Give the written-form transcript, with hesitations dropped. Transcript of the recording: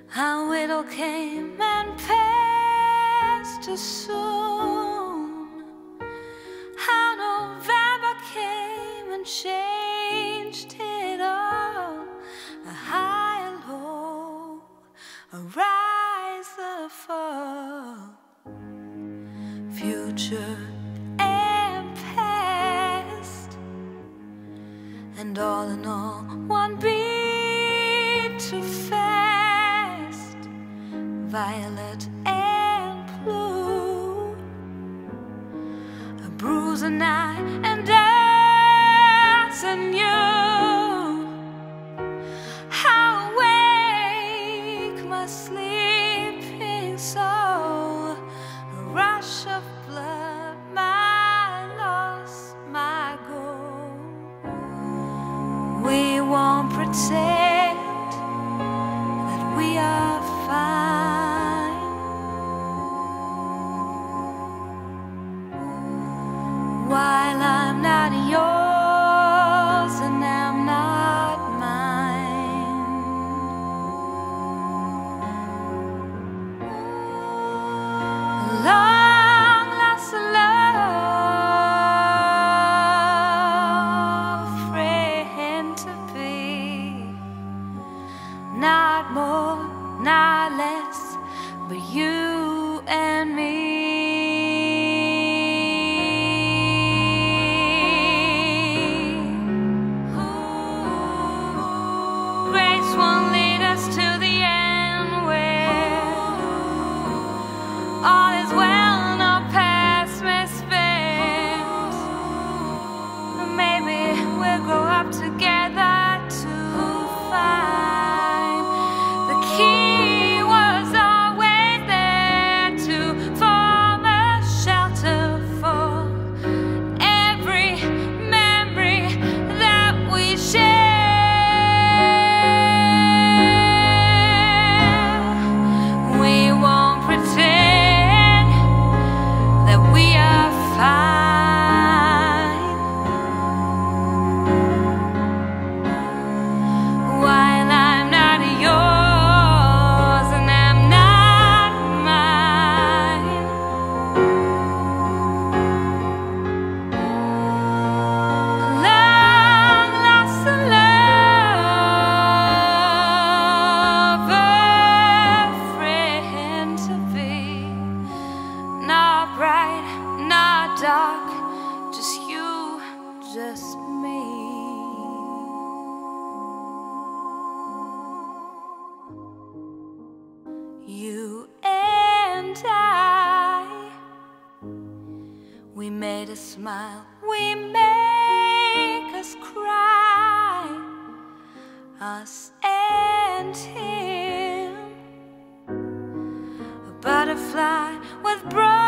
How it all came and passed too soon. How November came and changed it all. A high and low, a rise, a fall, future and past, and all in all, one beat too fast. Violet and blue, a bruise and I, and us and you. How wake my sleeping soul, a rush of blood, my loss, my goal. We won't pretend that we are fine, while I'm not yours and I'm not mine. Long lost love, friend to be, not more, not less, but you and me. Grace won't lead us to the end where all is well, no past misspent. Maybe we'll grow up together to find the key was always there to form a shelter for every memory that we share. We won't pretend that we are fine, while I'm not yours and I'm not mine. Long lost love, a friend to be, not bright, not dark, just you, just me. You and I, we made us smile, we make us cry, us and him, a butterfly with broken